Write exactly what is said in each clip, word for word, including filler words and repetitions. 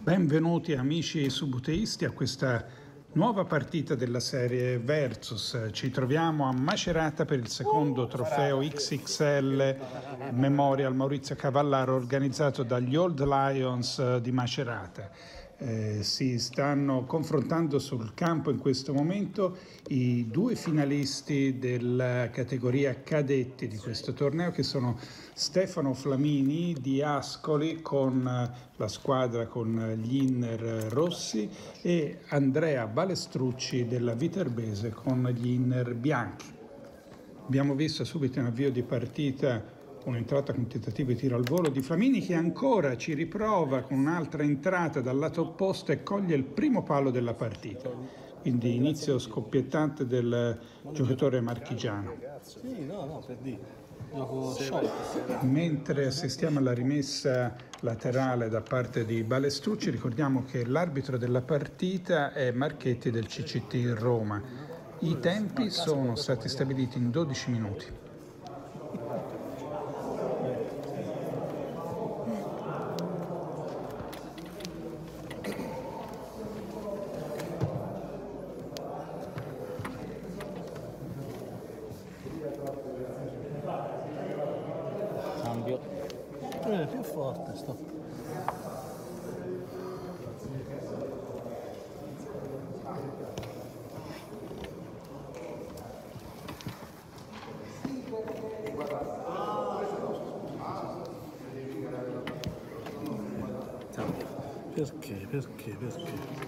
Benvenuti amici subbuteisti a questa nuova partita della serie Versus. Ci troviamo a Macerata per il secondo trofeo X X L Memorial Maurizio Cavallaro organizzato dagli Old Lions di Macerata. Eh, si stanno confrontando sul campo in questo momento i due finalisti della categoria cadetti di questo torneo, che sono Stefano Flamini di Ascoli con la squadra con gli inner rossi e Andrea Balestrucci della Viterbese con gli inner bianchi. Abbiamo visto subito in avvio di partita un'entrata con tentativo di tiro al volo di Flamini, che ancora ci riprova con un'altra entrata dal lato opposto e coglie il primo palo della partita. Quindi inizio scoppiettante del giocatore marchigiano. Sì, no, no, per dire. Mentre assistiamo alla rimessa laterale da parte di Balestrucci, ricordiamo che l'arbitro della partita è Marchetti del C C T Roma. I tempi sono stati stabiliti in dodici minuti. Cambio. Eh, più forte sto. Cambio. Perché, perché, perché?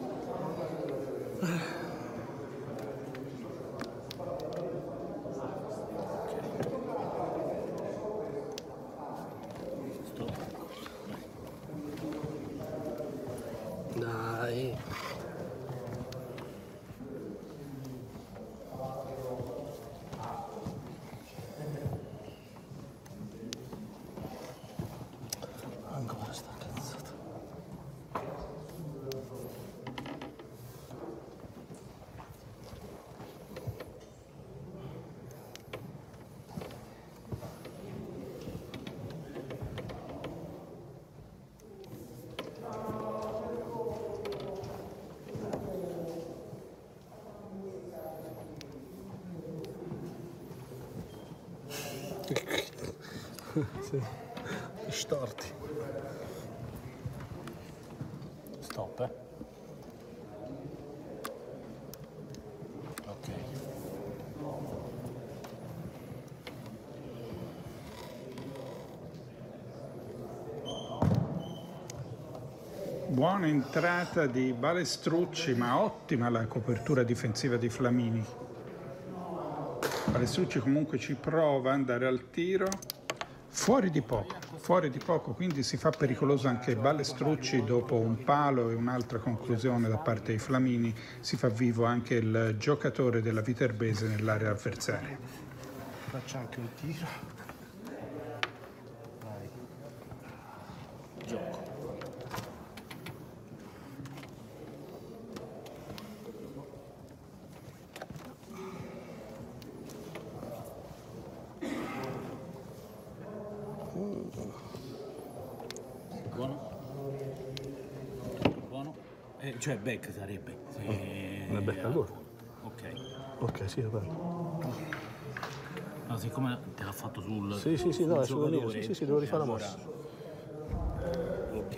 Dai. Ancora sta cazzata. Sì, storti. Stop, eh. Ok. Buona entrata di Balestrucci, ma ottima la copertura difensiva di Flamini. Balestrucci comunque ci prova ad andare al tiro, fuori di poco, fuori di poco, quindi si fa pericoloso anche Balestrucci. Dopo un palo e un'altra conclusione da parte di Flamini si fa vivo anche il giocatore della Viterbese nell'area avversaria. Faccio anche un tiro. Vai. Gioco. Buono? Buono? Eh, cioè back sarebbe. Se... Una becca allora. Ok. Ok, sì, va bene. No, siccome te l'ha fatto sul. Sì, sì, sì, no, è solo mio. Sì, sì, sì, devo rifare la allora... mossa. Ok.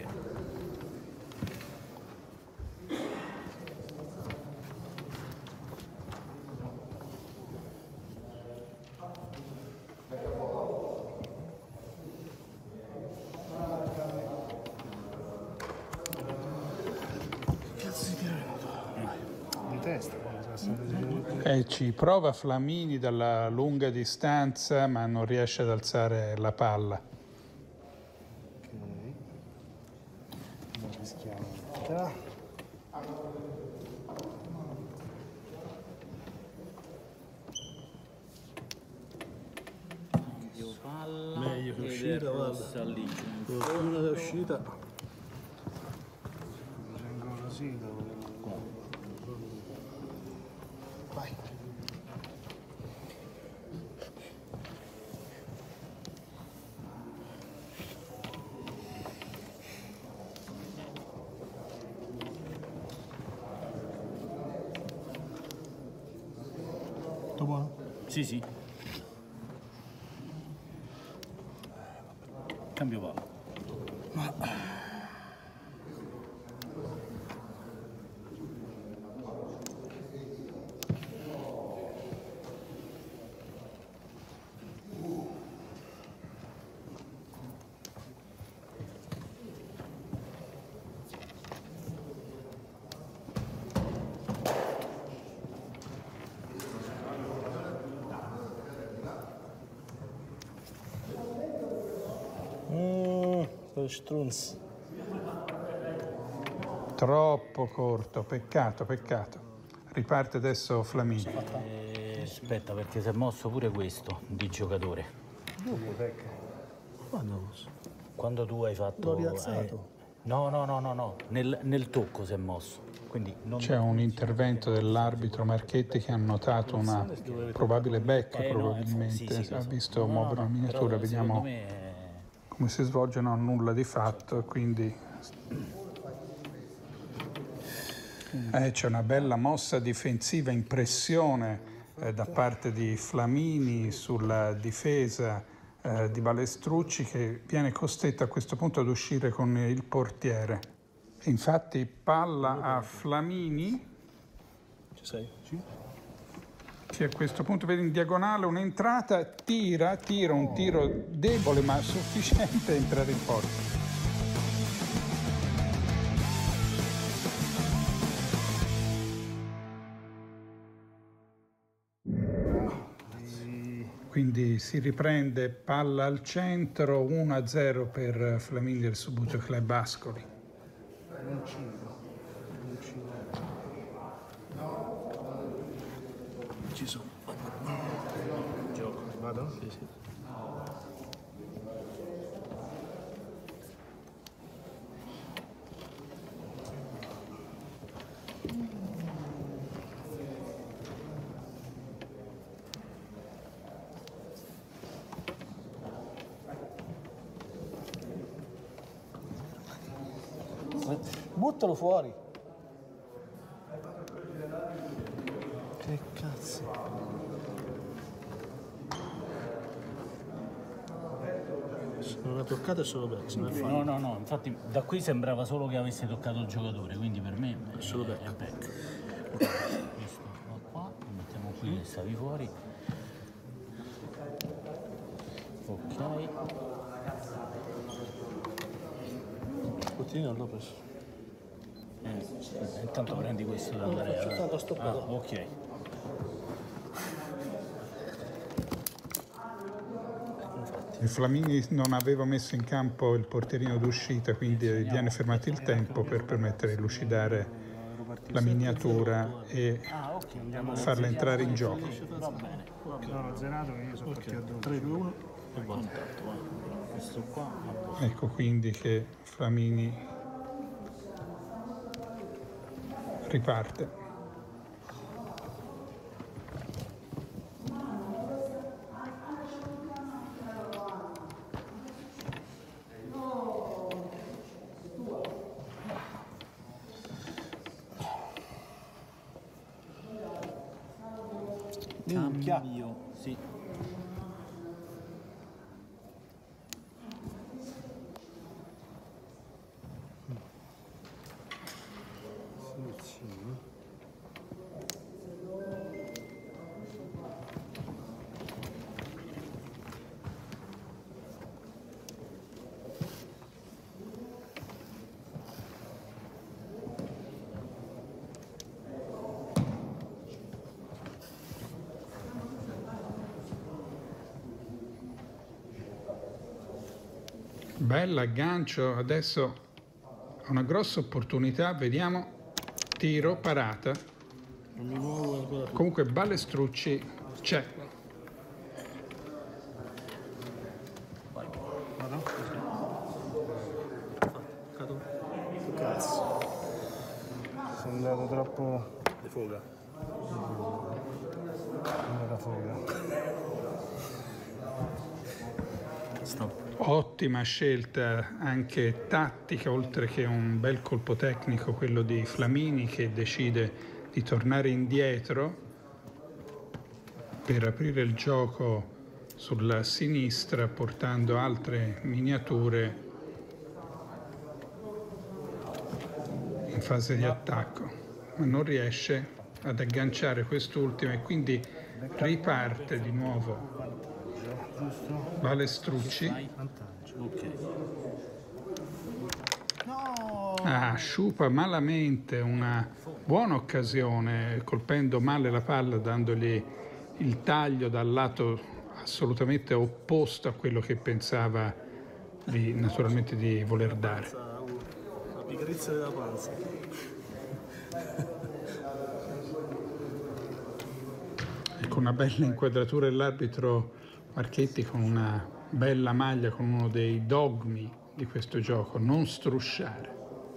Di testa. E ci prova Flamini dalla lunga distanza, ma non riesce ad alzare la palla. Ok. Non rischiamo. Ah. Palla. Meglio che uscita, guarda. Lì. Una è uscita. Vengono così, Vai. Sì, sì. Cambio palo. Mmm, strunz. Troppo corto, peccato, peccato. Riparte adesso Flamini. Eh, aspetta, perché si è mosso pure questo di giocatore. Quando? Quando tu hai fatto... L'ho rialzato. eh, no, no, no, no, no. Nel, nel tocco si è mosso. Quindi non... C'è un intervento dell'arbitro Marchetti che ha notato una probabile becca, Eh, no, probabilmente. sì, sì, Ha lo so. visto No, no, muovere no, la miniatura, però vediamo secondo me è- come si svolge, non ha nulla di fatto, quindi eh, c'è una bella mossa difensiva in pressione eh, da parte di Flamini sulla difesa eh, di Balestrucci, che viene costretto a questo punto ad uscire con il portiere. Infatti palla a Flamini, Ci sei? Sì. che a questo punto vede in diagonale un'entrata, tira, tira un tiro debole ma sufficiente a entrare in porta. Quindi si riprende palla al centro, uno a zero per Flamini del Subbuteo Club Ascoli. Ci sono. Gioco. Vado? Sì, sì. Buttalo fuori. Che cazzo. Se non ha toccato è solo back, se non è No, fallo. no, no, infatti da qui sembrava solo che avesse toccato il giocatore, quindi per me è solo back. È back. Questo va qua, lo mettiamo qui che stavi fuori. Ok. Coutinho non l'ho preso. Eh, intanto prendi questo da Andrea. faccio tanto, sto Ah, qua. ok. Il Flamini non aveva messo in campo il portierino d'uscita, quindi viene fermato il tempo per permettere di lucidare la miniatura e Ah, ok. farla entrare in gioco. Va bene. No, ho zerato che io sono partito a due. tre, due, uno. E va intanto, va. Questo qua. Ecco quindi che Flamini riparte. Cambio. Sì. Bella aggancio, adesso ha una grossa opportunità, vediamo, tiro, parata. Non mi muovo ancora. Comunque Balestrucci c'è. Vado? Cado. Cazzo. Sono andato troppo di fuga. Non era fuga. Stop. Ottima scelta anche tattica, oltre che un bel colpo tecnico, quello di Flamini, che decide di tornare indietro per aprire il gioco sulla sinistra portando altre miniature in fase di attacco, ma non riesce ad agganciare quest'ultima e quindi riparte di nuovo Balestrucci. Ah, sciupa malamente una buona occasione, colpendo male la palla, dandogli il taglio dal lato assolutamente opposto a quello che pensava di, naturalmente di voler dare. La pigrizia della panza. Ecco una bella inquadratura dell'arbitro Marchetti con una bella maglia, con uno dei dogmi di questo gioco, non strusciare.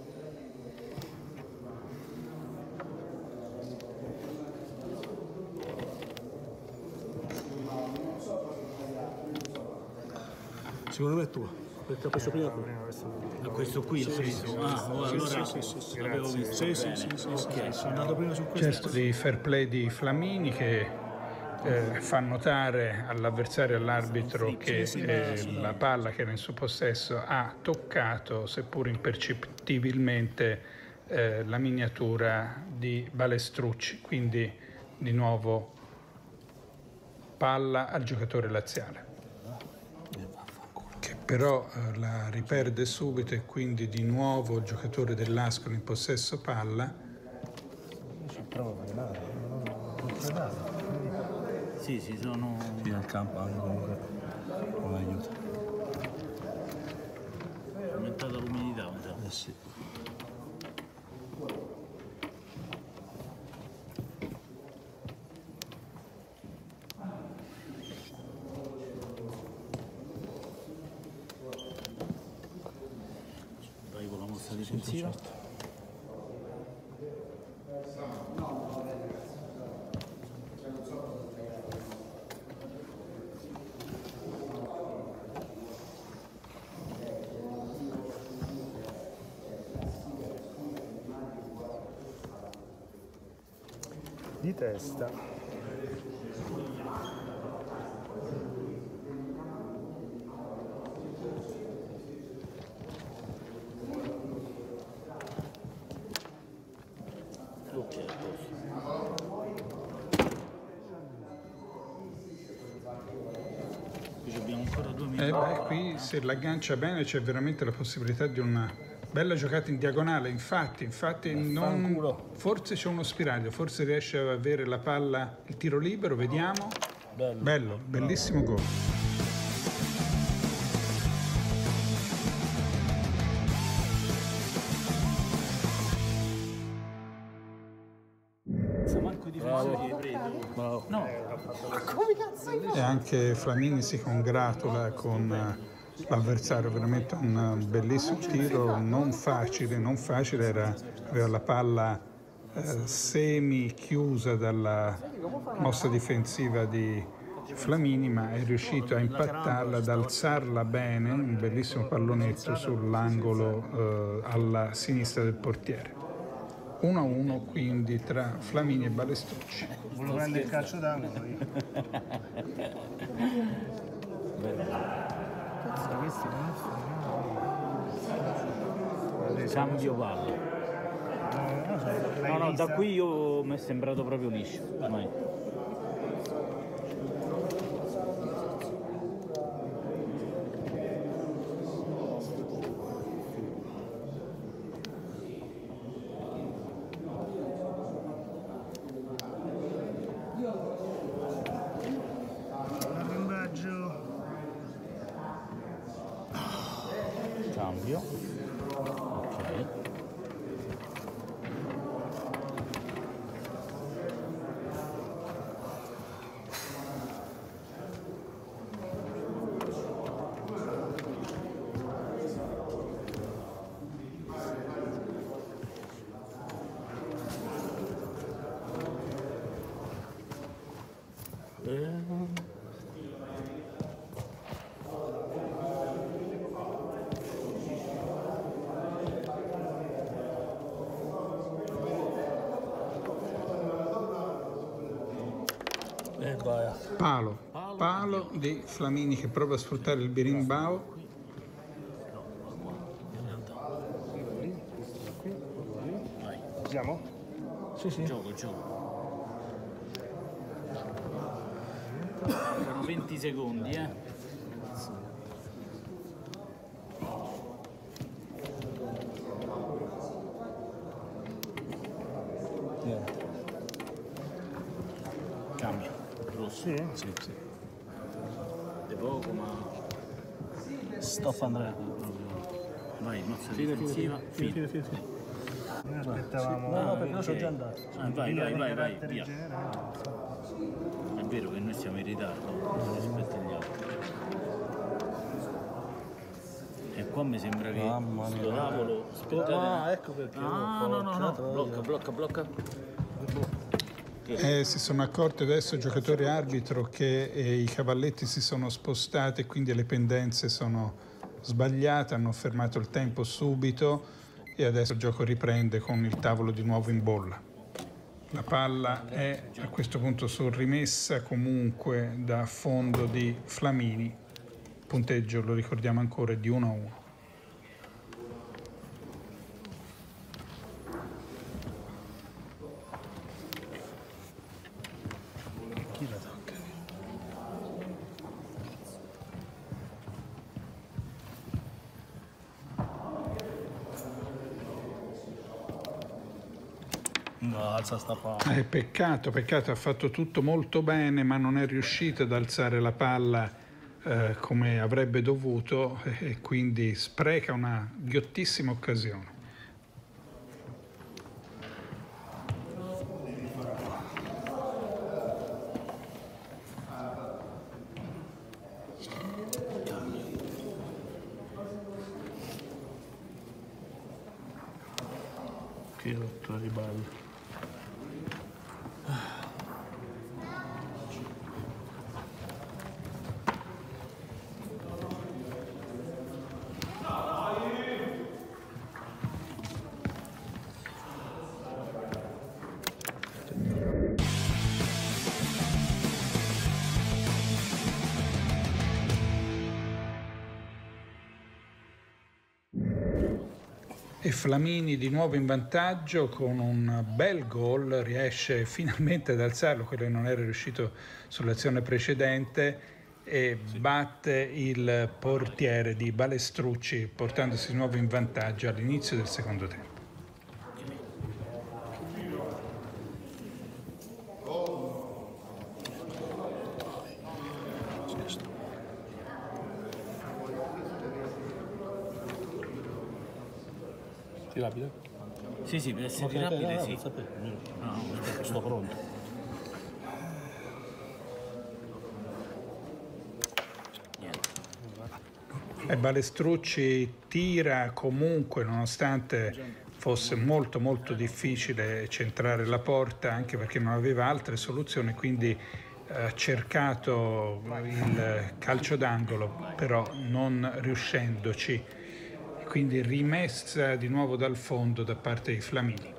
Secondo me è tua, perché ha preso prima tu. A questo qui l'ho visto. Ah, oh, allora sì, sì, sì, l'avevo visto. Sì, sì, sì, sì, ok, sono andato prima su questo. Gesto di fair play di Flamini che eh, fa notare all'avversario e all'arbitro che eh, la palla che era in suo possesso ha toccato, seppur impercettibilmente, eh, la miniatura di Balestrucci, quindi di nuovo palla al giocatore laziale, che però eh, la riperde subito e quindi di nuovo il giocatore dell'Ascoli in possesso palla. Sì, sì, sono... Fino al campo anche comunque non aiuta. È aumentata l'umidità, mi sa. Eh sì. Vai con la mossa difensiva. Di testa. Ok, a posto. Qui abbiamo ancora due minuti. Eh beh, qui se l'aggancia bene c'è veramente la possibilità di una bella giocata in diagonale, infatti, infatti non... forse c'è uno spiraglio, forse riesce ad avere la palla, il tiro libero, vediamo. Bello, Bello, bellissimo gol. Manco di difensori Bravo. No, E anche Flamini si congratula con l'avversario, veramente un bellissimo tiro, non facile, non facile, era, aveva la palla eh, semi chiusa dalla mossa difensiva di Flamini, ma è riuscito a impattarla, ad alzarla bene, un bellissimo pallonetto sull'angolo eh, alla sinistra del portiere. uno a uno quindi tra Flamini e Balestrucci. Volevo prendere il calcio d'angolo io. Cazzo, questi non fanno. cambio palla. No, no, da qui io mi è sembrato proprio liscio. Vai. Cambio. Ok. Palo, palo di Flamini che prova a sfruttare il berimbau. Siamo? Sì, sì. Gioco, gioco. Sono venti secondi, eh. Niente. Cambia. Rosso. Sì? Sì, sì. De poco, ma... Stop Andrea. Vai, mazza Fine, difensiva. fine, fine, fine, fine. Noi aspettavamo... No, no, perché noi ok. sono già andato. Ah, vai, vai, vai, vai, via. generali. È vero che noi siamo in ritardo rispetto agli altri. E qua mi sembra che Mamma mia. sto tavolo... Aspettate. Ah, ecco perché. Ah, no, no, no, blocca, blocca, blocca. Eh, si sono accorti adesso il giocatore arbitro che eh, i cavalletti si sono spostati e quindi le pendenze sono sbagliate, hanno fermato il tempo subito e adesso il gioco riprende con il tavolo di nuovo in bolla. La palla è a questo punto sorrimessa comunque da fondo di Flamini, il punteggio lo ricordiamo ancora è di uno a uno. Chi la tocca? No, alza sta palla. Eh, peccato, peccato, ha fatto tutto molto bene ma non è riuscito ad alzare la palla eh, come avrebbe dovuto e, e quindi spreca una ghiottissima occasione. Che rottura di balle. E Flamini di nuovo in vantaggio con un bel gol, riesce finalmente ad alzarlo, quello che non era riuscito sull'azione precedente, e batte il portiere di Balestrucci portandosi di nuovo in vantaggio all'inizio del secondo tempo. Ti rapida? Sì, sì, per essere rapide, sì. No, sto pronto. Niente. E Balestrucci tira comunque, nonostante fosse molto molto difficile centrare la porta, anche perché non aveva altre soluzioni, quindi ha cercato il calcio d'angolo, però non riuscendoci. Quindi rimessa di nuovo dal fondo da parte di Flamini.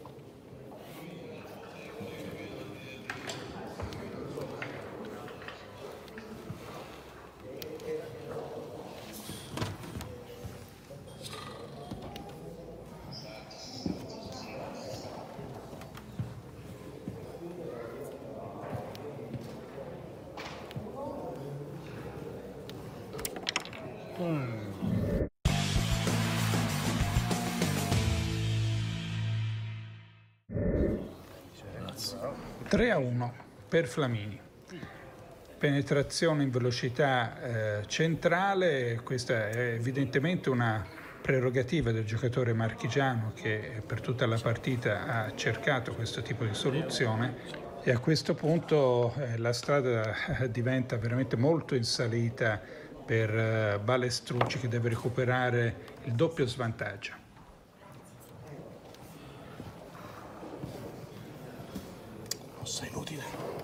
tre a uno per Flamini. Penetrazione in velocità eh, centrale, questa è evidentemente una prerogativa del giocatore marchigiano che per tutta la partita ha cercato questo tipo di soluzione e a questo punto eh, la strada eh, diventa veramente molto in salita per eh, Balestrucci che deve recuperare il doppio svantaggio. Mossa inutile.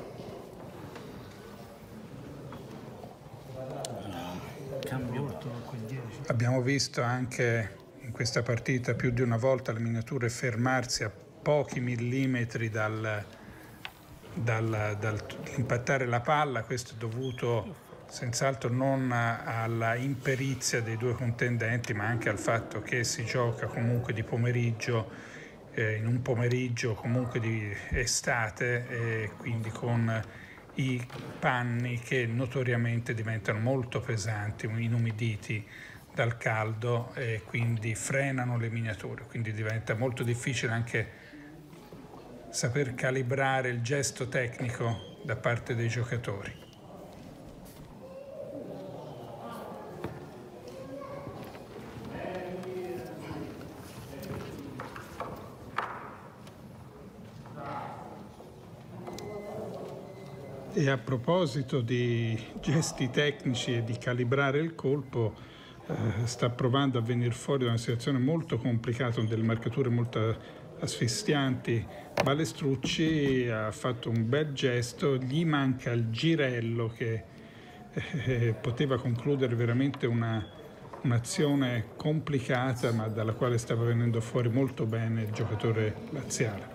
Cambio. Abbiamo visto anche in questa partita più di una volta le miniature fermarsi a pochi millimetri dal dal, dall'impattare la palla. Questo è dovuto senz'altro non alla imperizia dei due contendenti, ma anche al fatto che si gioca comunque di pomeriggio, eh, in un pomeriggio comunque di estate, e quindi con i panni che notoriamente diventano molto pesanti, inumiditi dal caldo, e quindi frenano le miniature, quindi diventa molto difficile anche saper calibrare il gesto tecnico da parte dei giocatori. E a proposito di gesti tecnici e di calibrare il colpo, eh, sta provando a venire fuori da una situazione molto complicata, con delle marcature molto asfissianti. Balestrucci ha fatto un bel gesto, gli manca il girello che eh, poteva concludere veramente una, un'azione complicata, ma dalla quale stava venendo fuori molto bene il giocatore laziale.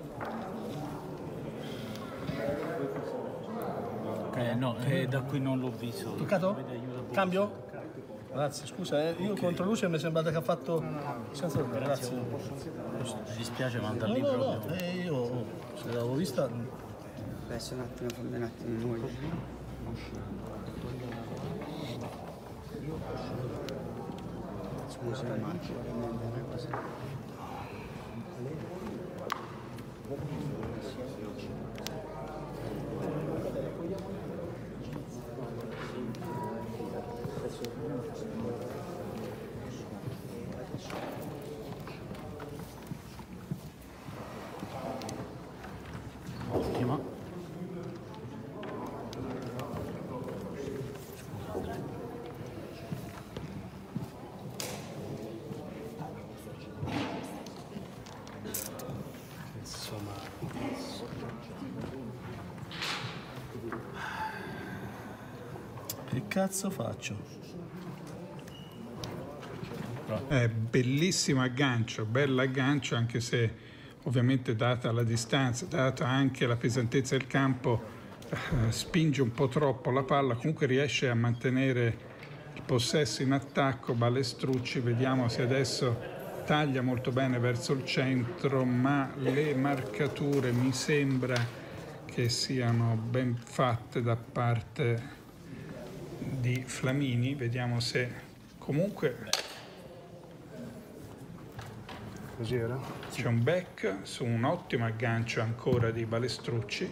Eh, no, eh, da qui non l'ho visto. Toccato? Cambio? Grazie, scusa, eh, io contro luce mi è sembrato che ha fatto... Senza... Grazie. Mi dispiace, ma andare No, lì no, proprio. no, eh, io se l'avevo vista... Adesso un attimo, fammi un attimo noi. Scusa, ma una cosa. Ottima. Insomma... Che cazzo faccio? È bellissimo aggancio, bello aggancio, anche se ovviamente data la distanza, data anche la pesantezza del campo, eh, spinge un po' troppo la palla, comunque riesce a mantenere il possesso in attacco. Balestrucci, vediamo se adesso taglia molto bene verso il centro, ma le marcature mi sembra che siano ben fatte da parte di Flamini. Vediamo se comunque... Così era? C'è un back su un ottimo aggancio ancora di Balestrucci.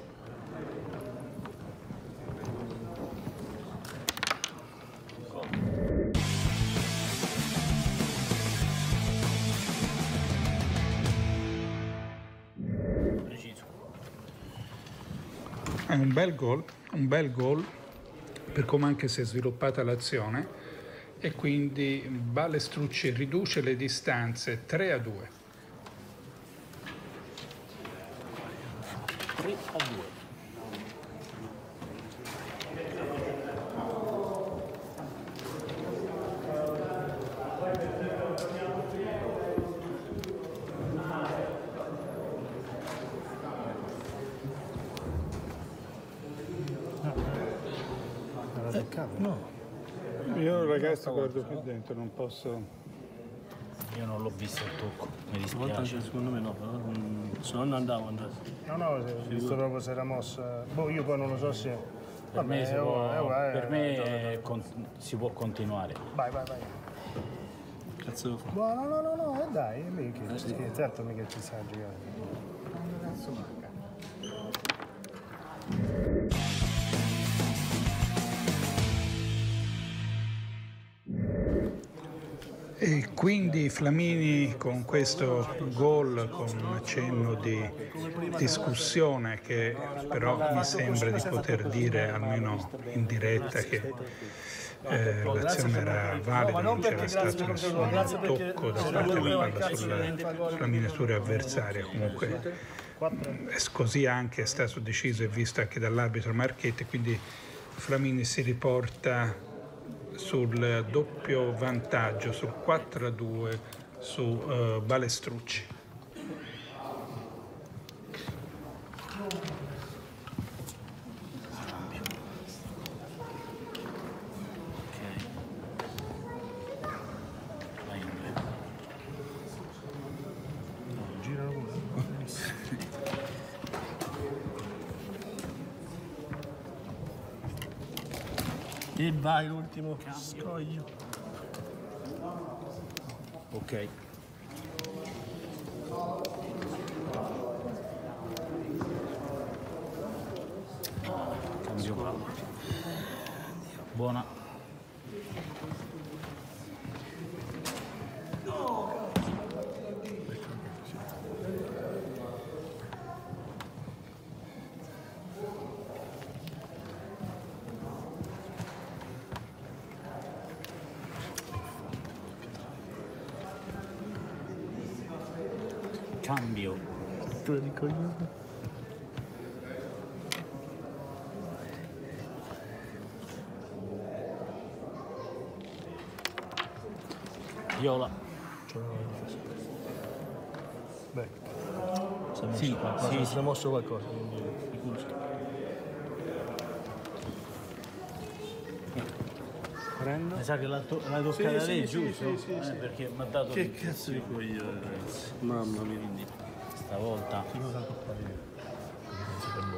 È un bel gol, un bel gol per come anche si è sviluppata l'azione, e quindi Balestrucci riduce le distanze tre a due. tre a due. No. Io ragazzi guardo qui dentro, non posso... Io non l'ho visto il tocco, mi Stavolta dispiace. secondo me no, però mm, se no non andavo andare. No, no, se- visto proprio se era mossa. Boh, io poi non lo so se. Per Vabbè, me, si eh, può, eh, eh, per eh, me eh, è con- si può continuare. Vai, vai, vai. Cazzo devo fare? Boh, no, no, no, no, eh, dai, è lì che ci, certo mica ci sa giocare. E quindi Flamini con questo gol, con un accenno di discussione che però mi sembra di poter dire almeno in diretta che eh, l'azione era valida, non c'era stato nessun tocco da parte della palla sulla, sulla miniatura avversaria. Comunque è così anche è stato deciso e visto anche dall'arbitro Marchetti, quindi Flamini si riporta sul doppio vantaggio, sul quattro a due su uh, Balestrucci. E vai l'ultimo scoglio. Ok. Cambio palla. Buona. Cambio. Tu di coglione. Viola. Beh. Si è mosso, Sì, qualcosa, sì, si è mosso qualcosa, quindi sicuro sì. Prendo. Mi sa che l'ha to- l'hai toccata Sì, lei, sì, sì, giusto? sì, sì, Eh, sì. perché mi ha dato Che il- cazzo di coglione, ragazzi. Mamma mia. Quindi stavolta Chi cosa toccare io? Non si può.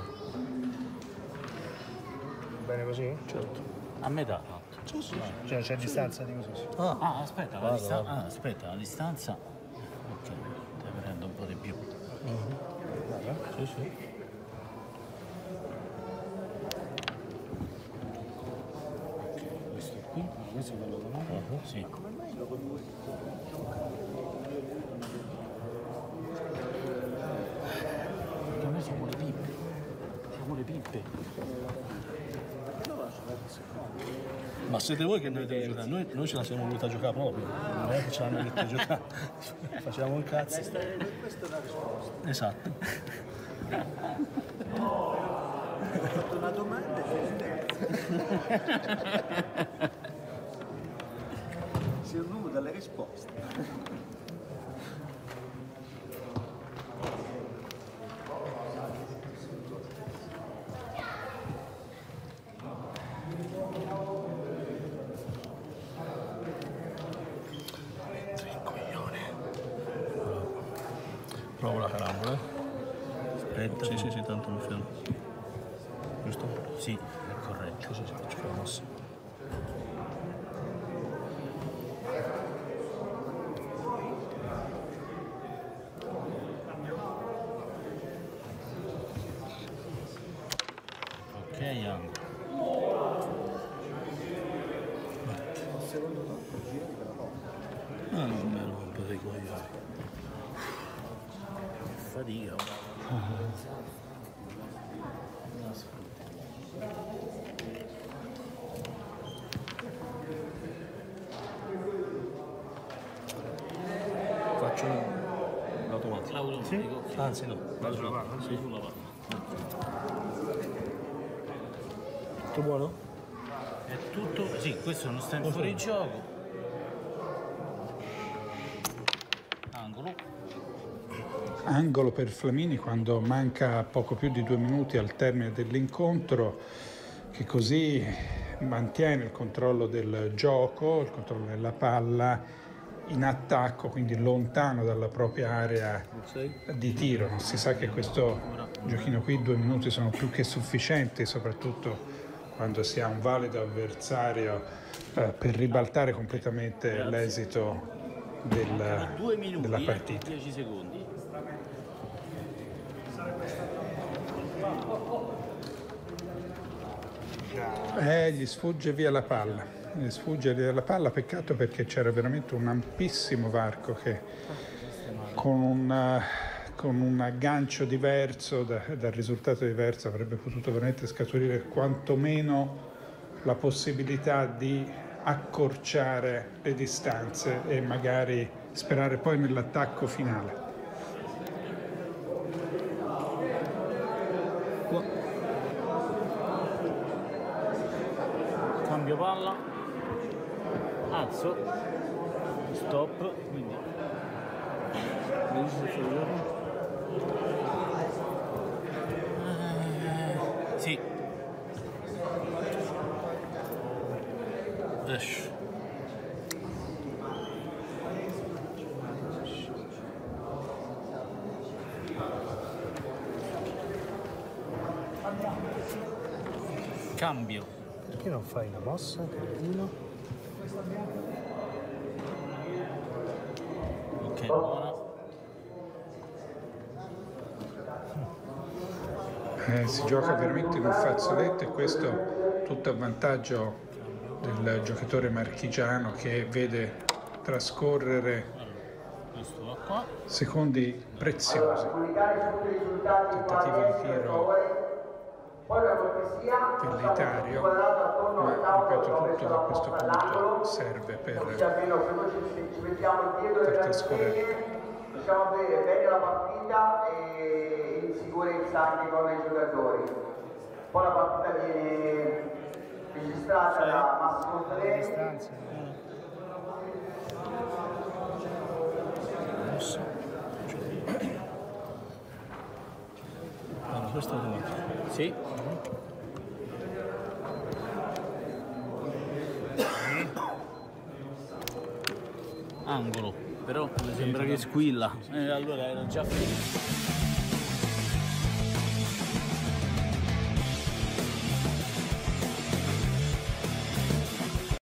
Bene così? Certo. a metà fatto. Cioè c'è distanza di così. Sì. Ah, Ah, aspetta, la, Vado, distan- vado. ah, aspetta, la distanza. Ok, te prendo un po' di più. sì, sì. Questo qui. Questo è quello che non Sì. Perché noi siamo le pippe. Siamo le pippe. Ma siete voi che noi dovete giocare? Noi, noi ce la siamo voluta giocare proprio. Non è che ce l'hanno detto giocare. Facevamo un cazzo. Questa è una risposta. Esatto. Ho fatto una domanda e si annulla dalle risposte. Provo la carambola, eh. Aspetta. Sì, sì, sì, tanto mi fermo. Giusto? Sì, è corretto. Sì, sì, sì, faccio la mossa. Ok, Ango. Ah, non me lo rompo dei coglioni. Fatica. Faccio l'automatico. L'automatico. Sì. Anzi no, vado sulla palla? Sì. Sulla palla. Tutto buono? È tutto. Sì, questo non sta in fuori gioco. Angolo. Angolo per Flamini quando manca poco più di due minuti al termine dell'incontro, che così mantiene il controllo del gioco, il controllo della palla in attacco, quindi lontano dalla propria area di tiro. Non si sa che questo giochino qui, due minuti sono più che sufficienti, soprattutto quando si ha un valido avversario eh, per ribaltare completamente l'esito del, Due minuti della e partita. dieci secondi. Eh, gli sfugge via la palla, gli sfugge via la palla, peccato perché c'era veramente un ampissimo varco che con un, con un aggancio diverso, da, dal risultato diverso, avrebbe potuto veramente scaturire quantomeno la possibilità di accorciare le distanze e magari sperare poi nell'attacco finale. Cambio palla, alzo, stop, quindi eh, sì, Esci. cambio, Perché non fai una mossa, cretino? Ok, buona. Eh, si gioca veramente in un fazzoletto e questo tutto a vantaggio del giocatore marchigiano che vede trascorrere Questo va qua. secondi preziosi. Tentativo di tiro velleitario, ma ripeto, tutto da questo punto serve per, per trascorrere. Diciamo bene, bene la partita e in sicurezza anche con i giocatori. Poi la partita viene registrata da Massimo Ferreri. Distanza. Allora, questo è automato. Sì. Angolo, però mi sembra che squilla. Eh, allora era già finito.